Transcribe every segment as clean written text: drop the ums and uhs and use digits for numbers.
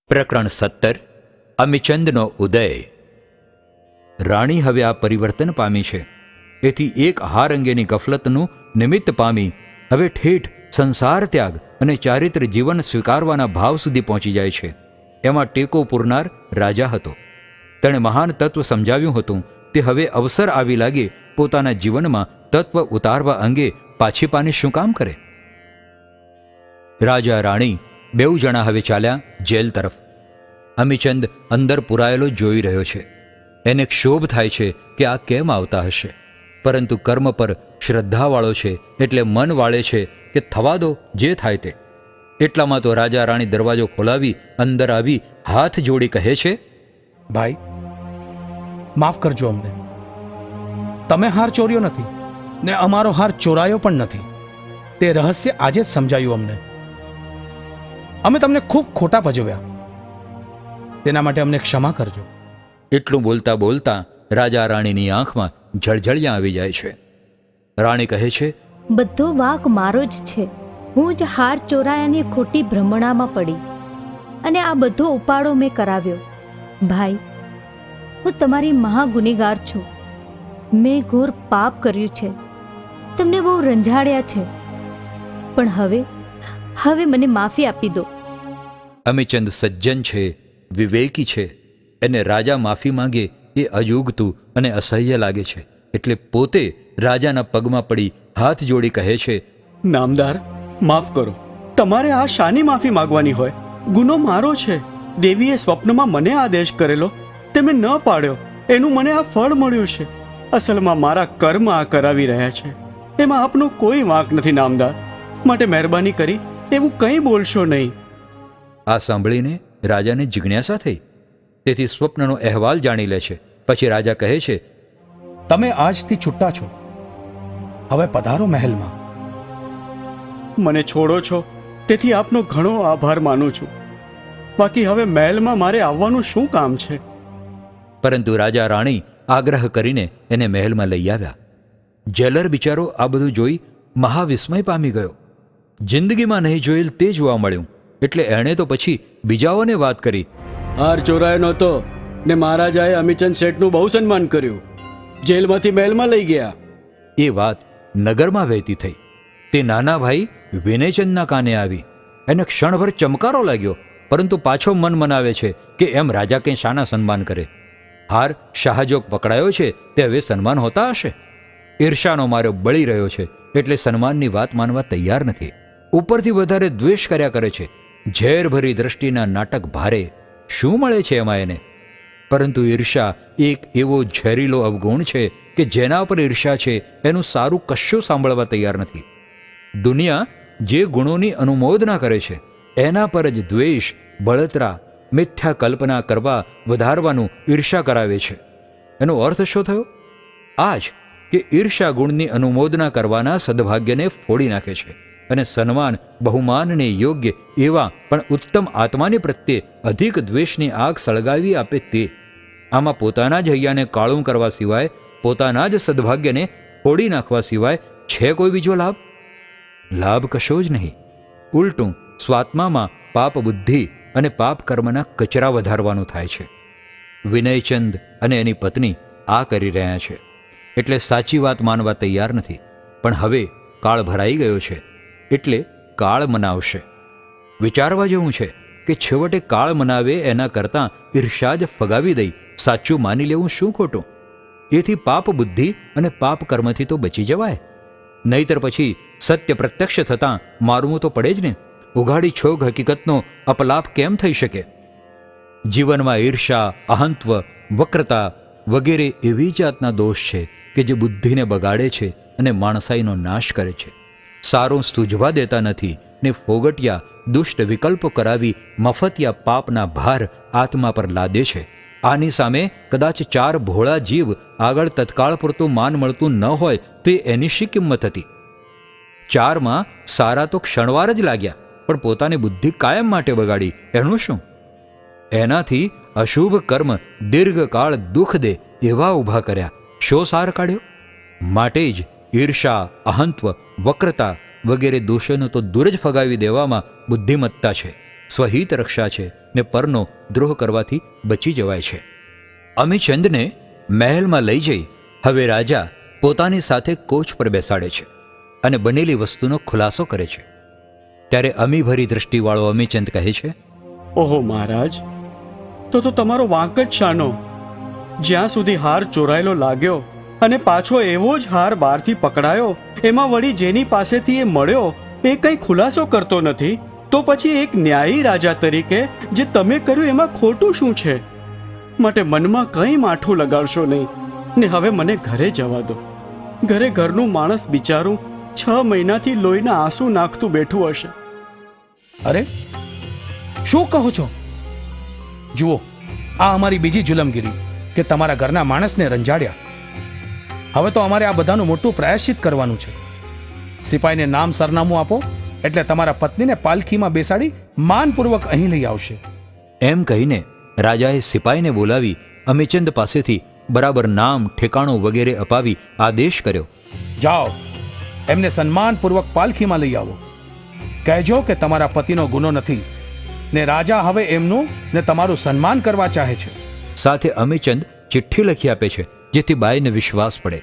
પ્રકરણ 17 અમિચંદનો ઉદય. રાણી હવે આ પરિવર્તન પામી છે. એથી એક હાર અંગેની ગફલતનું નિમિત્ત પામી હવે ઠેઠ સંસાર ત્યાગ અને ચારિત્ર જીવન સ્વીકારવાના ભાવ સુધી પહોંચી જાય છે. એમાં ટેકો પૂરનાર રાજા હતો. તેણે મહાન તત્વ સમજાવ્યું હતું તે હવે અવસર આવી લાગે પોતાના જીવનમાં તત્વ ઉતારવા અંગે પાછી પાની શું કામ કરે. રાજા રાણી બેઉ જણા હવે ચાલ્યા જેલ તરફ. અમિચંદ અંદર પુરાયેલો જોઈ રહ્યો છે. એને ક્ષોભ થાય છે કે આ કેમ આવતા હશે, પરંતુ કર્મ પર શ્રદ્ધાવાળો છે એટલે મન વાળે છે કે થવા દો જે થાય તે. એટલામાં તો રાજા રાણી દરવાજો ખોલાવી અંદર આવી હાથ જોડી કહે છે, ભાઈ માફ કરજો અમને. તમે હાર ચોર્યો નથી ને અમારો હાર ચોરાયો પણ નથી. તે રહસ્ય આજે જ સમજાયું અમને. અમે તમને ખૂબ ખોટા ભજવ્યા, તેના માટે અમને ક્ષમા કરજો. એટલું બોલતા બોલતા રાજા રાણીની આંખમાં જળજળિયા આવી જાય છે. રાણી કહે છે, બધો વાંક મારો જ છે. હું જ હાર ચોરાયાની ખોટી ભ્રમણામાં પડી અને આ બધો ઉપાડો મેં કરાવ્યો. ભાઈ, હું તમારી મહાગુનેગાર છું. મેં ઘોર પાપ કર્યું છે, તમને બહુ રંજાડ્યા છે, પણ હવે મને માફી આપી દો. અમિચંદ સજ્જન છે, વિવેકી છે. એને રાજા માફી માંગે એ અયુગતું અને અસહ્ય લાગે છે. એટલે પોતે રાજાના પગમાં પડી હાથ જોડી કહે છે, નામદાર, માફ કરો. તમારે આ શાની માફી માંગવાની હોય? ગુનો મારો છે. દેવીએ સ્વપ્નમાં મને આદેશ કરેલો તે મેં ન પાડ્યો, એનું મને આ ફળ મળ્યું છે. અસલમાં મારા કર્મ આ કરાવી રહ્યા છે. એમાં આપનો કોઈ વાંક નથી નામદાર. માટે મહેરબાની કરી એવું કંઈ બોલશો નહીં. આ સાંભળીને રાજાને જિજ્ઞાસા થઈ. તેથી સ્વપ્નનો અહેવાલ જાણી લે છે. પછી રાજા કહે છે, તમે આજથી છૂટા છો. હવે પધારો મહેલમાં. મને છોડો છો તેથી આપનો ઘણો આભાર માનું છું. બાકી હવે મહેલમાં મારે આવવાનું શું કામ છે? પરંતુ રાજા રાણી આગ્રહ કરીને એને મહેલમાં લઈ આવ્યા. જેલર બિચારો આ બધું જોઈ મહાવિસ્મય પામી ગયો. જિંદગીમાં નહીં જોયેલ તે જોવા મળ્યું. એટલે એણે તો પછી બીજાઓને વાત કરી. હાર ચોરાયો નહોતો ને મહારાજાએ અમિચંદ શેઠનું બહુ સન્માન કર્યું. જેલમાંથી મહેલમાં લઈ ગયા. એ વાત નગરમાં વહેતી થઈ. તે નાના ભાઈ વિનયચંદના કાને આવી. એને ક્ષણભર ચમકારો લાગ્યો, પરંતુ પાછો મન મનાવે છે કે એમ રાજા કંઈ શાના સન્માન કરે. હાર શાહજોગ પકડાયો છે તે હવે સન્માન હોતા હશે. ઈર્ષાનો મારો બળી રહ્યો છે એટલે સન્માનની વાત માનવા તૈયાર નથી. ઉપરથી વધારે દ્વેષ કર્યા કરે છે. ઝેરભરી દ્રષ્ટિના નાટક ભારે. શું મળે છે એમાં એને? પરંતુ ઈર્ષા એક એવો ઝેરીલો અવગુણ છે કે જેના પર ઈર્ષા છે એનું સારું કશું સાંભળવા તૈયાર નથી. દુનિયા જે ગુણોની અનુમોદના કરે છે એના પર જ દ્વેષ, બળતરા, મિથ્યા કલ્પના કરવા વધારવાનું ઈર્ષા કરાવે છે. એનો અર્થ શું થયો? આ જ કે ઈર્ષા ગુણની અનુમોદના કરવાના સદભાગ્યને ફોડી નાખે છે અને સન્માન, બહુમાનને યોગ્ય એવા પણ ઉત્તમ આત્માને પ્રત્યે અધિક દ્વેષની આગ સળગાવી આપે તે. આમાં પોતાના જ હૈયાને કાળું કરવા સિવાય, પોતાના જ સદભાગ્યને ફોડી નાખવા સિવાય છે કોઈ બીજો લાભ? લાભ કશો જ નહીં. ઉલટું સ્વાત્મામાં પાપ બુદ્ધિ અને પાપ કર્મના કચરા વધારવાનું થાય છે. વિનયચંદ અને એની પત્ની આ કરી રહ્યા છે એટલે સાચી વાત માનવા તૈયાર નથી. પણ હવે કાળ ભરાઈ ગયો છે એટલે કાળ મનાવશે. વિચારવા જેવું છે કે છેવટે કાળ મનાવે એના કરતાં ઈર્ષા જ ફગાવી દઈ સાચું માની લેવું શું ખોટું? એથી પાપ બુદ્ધિ અને પાપ કર્મથી તો બચી જવાય. નહીતર પછી સત્ય પ્રત્યક્ષ થતાં મારવું તો પડે જ ને. ઉઘાડી છોગ હકીકતનો અપલાપ કેમ થઈ શકે? જીવનમાં ઈર્ષા, અહંત્વ, વક્રતા વગેરે એવી જાતના દોષ છે કે જે બુદ્ધિને બગાડે છે અને માણસાઈનો નાશ કરે છે. સારું સ્તુજવા દેતા નથી ને ફોગટિયા દુષ્ટ વિકલ્પો કરાવી મફતિયા પાપના ભાર આત્મા પર લાદે છે. આની સામે કદાચ 4 ભોળા જીવ આગળ તત્કાળ પૂરતું માન મળતું ન હોય તે એની શી કિંમત હતી? 4માં સારા તો ક્ષણવાર જ લાગ્યા, પણ પોતાની બુદ્ધિ કાયમ માટે બગાડી એનું શું? એનાથી અશુભ કર્મ દીર્ઘકાળ દુઃખ દે એવા ઊભા કર્યા. શો સાર કાઢ્યો? માટે જ ઈર્ષા, અહંત્વ, વક્રતા વગેરે દોષોને તો દૂર જ ફગાવી દેવામાં બુદ્ધિમત્તા છે. સ્વહિત રક્ષા છે ને પરનો દ્રોહ કરવાથી બચી જવાય છે. અમીચંદને મહેલમાં લઈ જઈ હવે રાજા પોતાની સાથે કોચ પર બેસાડે છે અને બનેલી વસ્તુનો ખુલાસો કરે છે. ત્યારે અમીભરી દૃષ્ટિવાળો અમીચંદ કહે છે, ઓહો મહારાજ, તો તમારો વાંક જ શાનો? જ્યાં સુધી હાર ચોરાયેલો લાગ્યો અને પાછો એવો જ હાર બહારથી પકડાયો, એમાં વળી જેની પાસેથી એ મળ્યો એ કંઈ ખુલાસો કરતો નથી, તો પછી એક ન્યાયી રાજા તરીકે જે તમે કર્યું એમાં ખોટું શું છે? માટે મનમાં કંઈ માઠું લગાડશો નહીં ને હવે મને ઘરે જવા દો. ઘરે ઘરનું માણસ બિચારું 6 મહિનાથી લોહીના આંસુ નાખતું બેઠું હશે. અરે શું કહો છો? જુઓ, આ અમારી બીજી જુલમગીરી કે તમારા ઘરના માણસને રંજાડ્યા. હવે તો અમારે આ બધાનું મોટું પ્રાયશ્ચિત કરવાનું છે. સિપાહીને નામ સરનામું આપો એટલે તમારા પત્નીને પાલખીમાં બેસાડી માનપૂર્વક અહીં લઈ આવશે. એમ કહીને રાજાએ સિપાહીને બોલાવી અમીચંદ પાસેથી બરાબર નામ, ઠેકાણું વગેરે અપાવી આદેશ કર્યો, જાઓ, એમને સન્માનપૂર્વક પાલખીમાં લઈ આવો. કહેજો કે તમારા પતિનો ગુનો નથી ને રાજા હવે એમનું ને તમારું સન્માન કરવા ચાહે છે. સાથે અમીચંદ ચિઠ્ઠી લખી આપે છે જેથી બાઈને વિશ્વાસ પડે.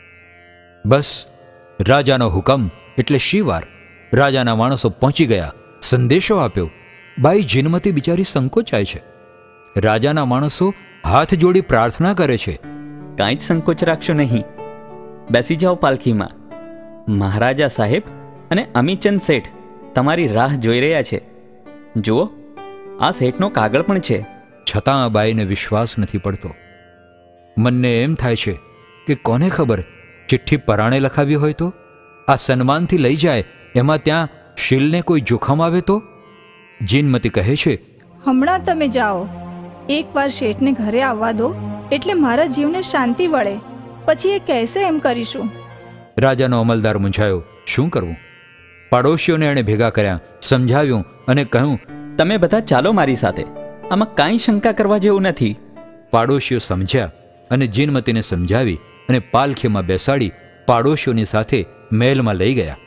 બસ રાજાનો હુકમ એટલે શિવાર. રાજાના માણસો પહોંચી ગયા, સંદેશો આપ્યો. બાઈ જીનમતી બિચારી સંકોચાય છે. રાજાના માણસો હાથ જોડી પ્રાર્થના કરે છે, કાંઈ જ સંકોચ રાખશો નહીં, બેસી જાઓ પાલખીમાં. મહારાજા સાહેબ અને અમીચંદ શેઠ તમારી રાહ જોઈ રહ્યા છે. જુઓ, આ શેઠનો કાગળ પણ છે. છતાં આ બાઈને વિશ્વાસ નથી પડતો. મનને એમ થાય છે કે કોને ખબર ચિઠ્ઠી પરાણે લખાવી હોય તો? આ સન્માનથી લઈ જાય એમાં ત્યાં શીલને કોઈ જોખમ આવે તો? જીનમતી કહે છે, હમણાં તમે જાઓ, એકવાર શેઠને ઘરે આવવા દો એટલે મારા જીવને શાંતિ વળે, પછી એ કહેશે એમ કરીશું. રાજાનો અમલદાર મૂંઝાયો, શું કરવું? પાડોશીઓને એણે ભેગા કર્યા, સમજાવ્યું અને કહ્યું, તમે બધા ચાલો મારી સાથે, આમાં કાંઈ શંકા કરવા જેવું નથી. પાડોશીઓ સમજ્યા અને જીનમતીને સમજાવી અને પાલખીમાં બેસાડી પાડોશીઓની સાથે મહેલમાં લઈ ગયા.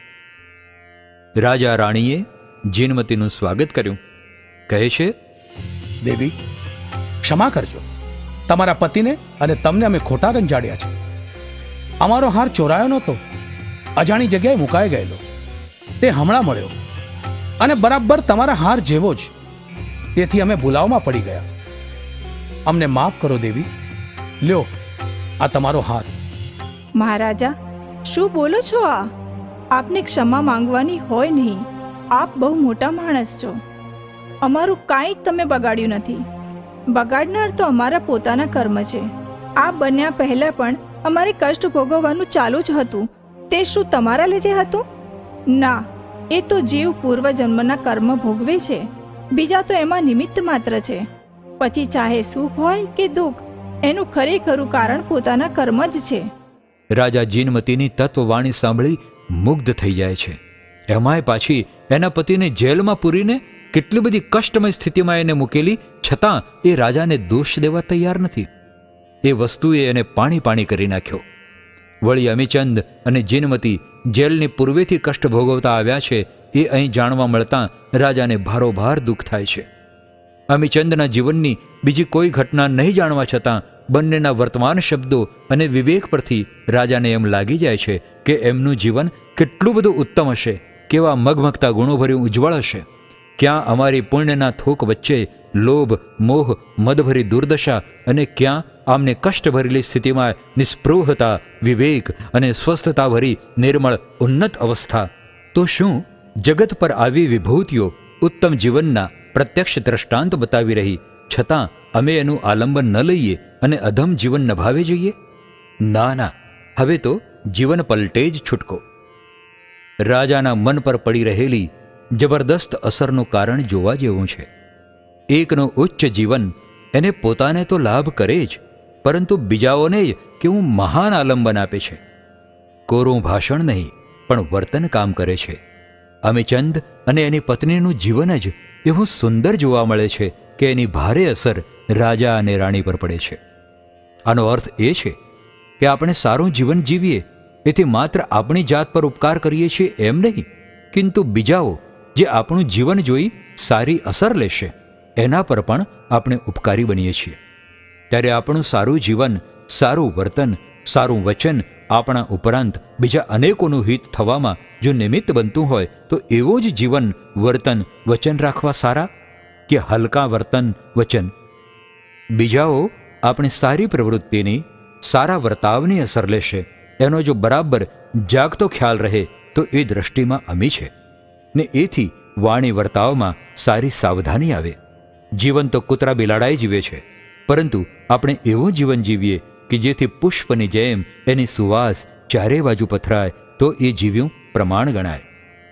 રાજા રાણીએ જીનમતીનું સ્વાગત કર્યું. કહે છે, દેવી, ક્ષમા કરજો. તમારા પતિને અને તમને અમે ખોટા રંજાડ્યા છે. અમારો હાર ચોરાયો નહોતો, અજાણી જગ્યાએ મુકાઈ ગયેલો. તે હમણાં મળ્યો અને બરાબર તમારા હાર જેવો જ. તેથી અમે ભૂલાવમાં પડી ગયા. અમને માફ કરો દેવી. લ્યો, આ તમારો હાર. મહારાજા, શું બોલો છો? આપને ક્ષમા માંગવાની હોય નહીં. આપ બહુ મોટા માણસ છો. અમારું કાંઈ જ તમે બગાડ્યું નથી. બગાડનાર તો અમારા પોતાના કર્મ છે. આ બન્યા પહેલાં પણ અમારે કષ્ટ ભોગવવાનું ચાલુ જ હતું. તે શું તમારા લીધે હતું? ના, એ તો જીવ પૂર્વજન્મના કર્મ ભોગવે છે. બીજા તો એમાં નિમિત્ત માત્ર છે. પછી ચાહે સુખ હોય કે દુઃખ, એનું ખરેખરું કારણ પોતાના કર્મ જ છે. રાજા જીનમતીની તત્વવાણી સાંભળી મુગ્ધ થઈ જાય છે. એમાંય પાછી એના પતિને જેલમાં પૂરીને કેટલી બધી કષ્ટમય સ્થિતિમાં એને મૂકેલી, છતાં એ રાજાને દોષ દેવા તૈયાર નથી. એ વસ્તુએ એને પાણી કરી નાખ્યો. વળી અમીચંદ અને જીનમતી જેલની પૂર્વેથી કષ્ટ ભોગવતા આવ્યા છે એ અહીં જાણવા મળતાં રાજાને ભારોભાર દુઃખ થાય છે. અમીચંદના જીવનની બીજી કોઈ ઘટના નહીં જાણવા છતાં બંનેના વર્તમાન શબ્દો અને વિવેક પરથી રાજાને એમ લાગી જાય છે કે એમનું જીવન કેટલું બધું ઉત્તમ હશે, કેવા મગમગતા ગુણોભર્યું ઉજ્જવળ હશે. ક્યાં અમારી પુણ્યના થોક વચ્ચે લોભ, મોહ, મદભરી દુર્દશા અને ક્યાં આમને કષ્ટ ભરેલી સ્થિતિમાં નિસ્પૃહતા, વિવેક અને સ્વસ્થતા ભરી નિર્મળ ઉન્નત અવસ્થા. તો શું જગત પર આવી વિભૂતિઓ ઉત્તમ જીવનના પ્રત્યક્ષ દ્રષ્ટાંત બતાવી રહી, છતાં અમે એનું આલંબન ન લઈએ અને અધમ જીવન નભાવે જઈએ? ના ના, હવે તો જીવન પલટે જ છૂટકો. રાજાના મન પર પડી રહેલી જબરદસ્ત અસરનું કારણ જોવા જેવું છે. એકનું ઉચ્ચ જીવન એને પોતાને તો લાભ કરે જ, પરંતુ બીજાઓને કેવું મહાન આલંબન આપે છે. કોરું ભાષણ નહીં પણ વર્તન કામ કરે છે. અમીચંદ અને એની પત્નીનું જીવન જ એવું સુંદર જોવા મળે છે કે એની ભારે અસર રાજા અને રાણી પર પડે છે. આનો અર્થ એ છે કે આપણે સારું જીવન જીવીએ એથી માત્ર આપણી જાત પર ઉપકાર કરીએ છીએ એમ નહીં, કિંતુ બીજાઓ જે આપણું જીવન જોઈ સારી અસર લેશે એના પર પણ આપણે ઉપકારી બનીએ છીએ. ત્યારે આપણું સારું જીવન, સારું વર્તન, સારું વચન આપણા ઉપરાંત બીજા અનેકોનું હિત થવામાં જો નિમિત્ત બનતું હોય તો એવું જ જીવન, વર્તન, વચન રાખવા સારા કે હલકા વર્તન, વચન? બીજાઓ આપણી સારી પ્રવૃત્તિની, સારા વર્તાવની અસર લેશે એનો જો બરાબર જાગતો ખ્યાલ રહે તો એ દ્રષ્ટિમાં અમી છે ને એથી વાણી વર્તાવમાં સારી સાવધાની આવે. જીવન તો કૂતરા બિલાડાએ જીવે છે, પરંતુ આપણે એવું જીવન જીવીએ કે જેથી પુષ્પની જેમ એની સુવાસ ચારે બાજુ પથરાય તો એ જીવ્યું પ્રમાણ ગણાય.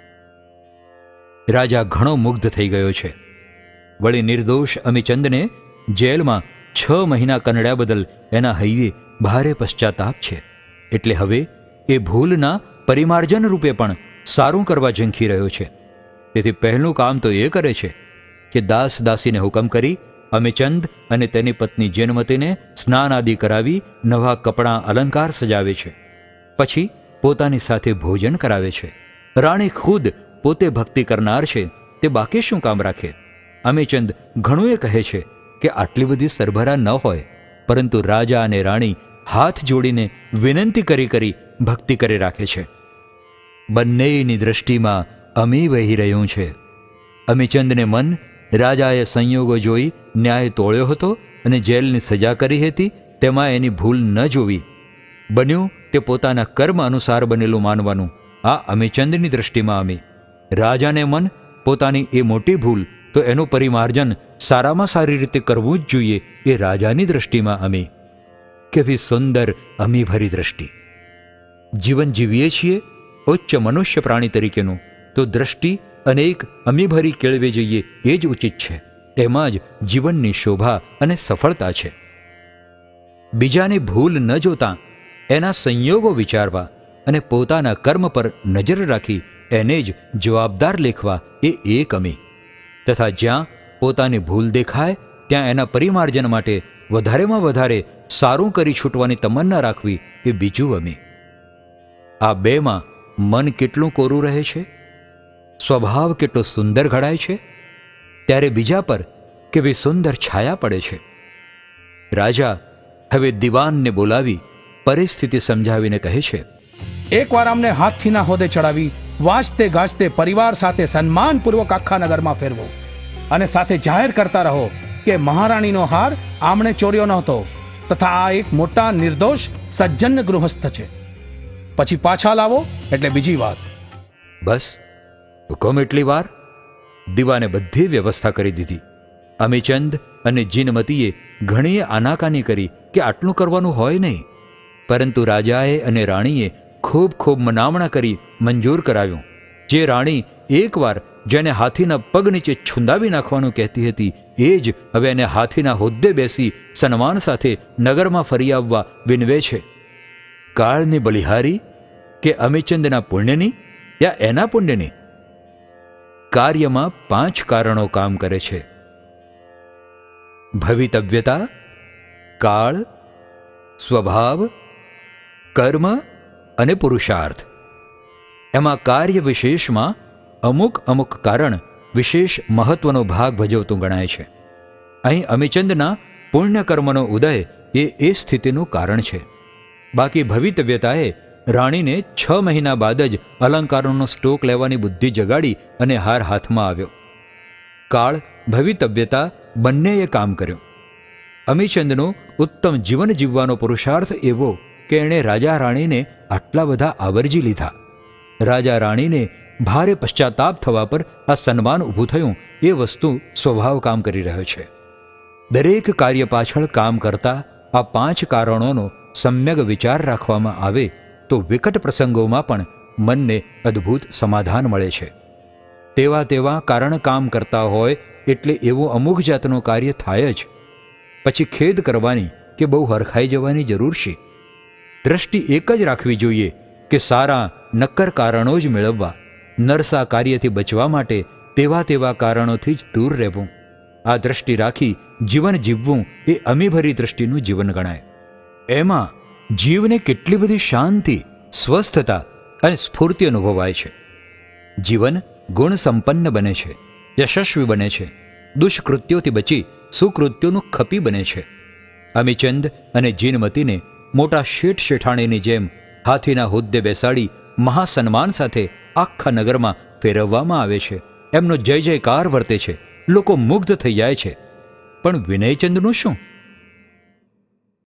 રાજા ઘણો મુગ્ધ થઈ ગયો છે. વળી નિર્દોષ અમીચંદને જેલમાં 6 મહિના કનડ્યા બદલ એના હૈયે ભારે પશ્ચાતાપ છે. એટલે હવે એ ભૂલના પરિમાર્જન રૂપે પણ સારું કરવા ઝંખી રહ્યો છે. તેથી પહેલું કામ તો એ કરે છે કે દાસ દાસીને હુકમ કરી અમીચંદ અને તેની પત્ની જેનમતીને સ્નાન આદિ કરાવી નવા કપડાં અલંકાર સજાવે છે. પછી પોતાની સાથે ભોજન કરાવે છે. રાણી ખુદ પોતે ભક્તિ કરનાર છે, તે બાકી શું કામ રાખે? અમીચંદ ઘણું એ કહે છે કે આટલી બધી સરભરા ન હોય, પરંતુ રાજા અને રાણી હાથ જોડીને વિનંતી કરી કરી ભક્તિ કરી રાખે છે. બંનેની દ્રષ્ટિમાં અમી વહી રહ્યું છે. અમીચંદને મન રાજાએ સંયોગો જોઈ ન્યાય તોળ્યો હતો અને જેલની સજા કરી હતી તેમાં એની ભૂલ ન જોવી. બન્યું તે પોતાના કર્મ અનુસાર બનેલું માનવાનું આ અમીચંદની દ્રષ્ટિમાં અમી. રાજાને મન પોતાની એ મોટી ભૂલ તો એનું પરિમાર્જન સારામાં સારી રીતે કરવું જ જોઈએ એ રાજાની દ્રષ્ટિમાં અમી. કેવી સુંદર અમીભરી દ્રષ્ટિ! જીવન જીવીએ છીએ ઉચ્ચ મનુષ્ય પ્રાણી તરીકેનું, તો દ્રષ્ટિ અનેક અમીભરી કેળવે જઈએ એ જ ઉચિત છે. એમાં જ જીવનની શોભા અને સફળતા છે. બીજાની ભૂલ ન જોતા એના સંયોગો વિચારવા અને પોતાના કર્મ પર નજર રાખી એને જ જવાબદાર લેખવા એ એક અમી. તથા જ્યાં પોતાની ભૂલ દેખાય ત્યાં એના પરિમાર્જન માટે વધારેમાં વધારે સારું કરી છૂટવાની તમન્ના રાખવી એ બીજું અમી. આ બેમાં મન કેટલું કોરું રહે છે, સ્વભાવ કેટલો સુંદર ઘડાય છે, ત્યારે બીજા પર કેવી સુંદર છાયા પડે છે. રાજા હવે દિવાનને બોલાવી પરિસ્થિતિ સમજાવીને કહે છે, એકવાર અમને હાથીના હોદે ચડાવી વાંચતે ગાજતે પરિવાર સાથે સન્માનપૂર્વક આખા નગરમાં ફેરવો અને સાથે જાહેર કરતા રહો કે મહારાણીનો હાર આમણે ચોર્યો નહોતો તથા આ એક મોટા નિર્દોષ સજ્જન ગૃહસ્થ છે. પછી પાછા લાવો એટલે બીજી વાત. બસ હુકમ એટલી વાર. દીવાને બધી વ્યવસ્થા કરી દીધી. અમીચંદ અને જીનમતીએ ઘણી આનાકાની કરી કે આટલું કરવાનું હોય નહીં, પરંતુ રાજાએ અને રાણીએ ખૂબ ખૂબ મનામણા કરી મંજૂર કરાવ્યું. જે રાણી એકવાર જેને હાથીના પગ નીચે છુંદાવી નાખવાનું કહેતી હતી એ જ હવે એને હાથીના હોદ્દે બેસી સન્માન સાથે નગરમાં ફરી આવવા વિનવે છે. કાળની બલિહારી કે અમીચંદના પુણ્યની યા એના પુણ્યની? કાર્યમાં 5 કારણો કામ કરે છે: ભવિતવ્યતા, કાળ, સ્વભાવ, કર્મ અને પુરુષાર્થ. એમાં કાર્ય વિશેષમાં અમુક અમુક કારણ વિશેષ મહત્વનો ભાગ ભજવતું ગણાય છે. અહીં અમીચંદના પુણ્ય કર્મનો ઉદય એ સ્થિતિનું કારણ છે. બાકી ભવિતવ્યતાએ રાણીને 6 મહિના બાદ જ અલંકારોનો સ્ટોક લેવાની બુદ્ધિ જગાડી અને હાર હાથમાં આવ્યો. કાળ, ભવિતવ્યતા બંનેએ કામ કર્યું. અમીચંદનો ઉત્તમ જીવન જીવવાનો પુરુષાર્થ એવો કે એણે રાજા રાણીને આટલા બધા આવરજી લીધા. રાજા રાણીને ભારે પશ્ચાતાપ થવા પર આ સન્માન ઊભું થયું એ વસ્તુ સ્વભાવ કામ કરી રહ્યો છે. દરેક કાર્ય પાછળ કામ કરતા આ 5 કારણોનો સમ્યક વિચાર રાખવામાં આવે તો વિકટ પ્રસંગોમાં પણ મનને અદ્ભુત સમાધાન મળે છે. તેવા કારણ કામ કરતા હોય એટલે એવું અમુક જાતનું કાર્ય થાય જ. પછી ખેદ કરવાની કે બહુ હરખાઈ જવાની જરૂર છે. દ્રષ્ટિ એક જ રાખવી જોઈએ કે સારા નક્કર કારણો જ મેળવવા. નરસા કાર્યથી બચવા માટે તેવા કારણોથી જ દૂર રહેવું. આ દ્રષ્ટિ રાખી જીવન જીવવું એ અમીભરી દ્રષ્ટિનું જીવન ગણાય. એમાં જીવને કેટલી બધી શાંતિ, સ્વસ્થતા અને સ્ફૂર્તિ અનુભવાય છે. જીવન ગુણ સંપન્ન બને છે. યશસ્વી બને છે, દુષ્કૃત્યોથી બચી સુકૃત્યોનું ખપી બને છે. અમીચંદ અને જીનમતીને મોટા શેઠ શેઠાણીની જેમ હાથીના હોદ્દે બેસાડી મહાસન્માન સાથે આખા નગરમાં ફેરવવામાં આવે છે. એમનો જય જયકાર વર્તે છે, લોકો મુગ્ધ થઈ જાય છે. પણ વિનયચંદનું શું?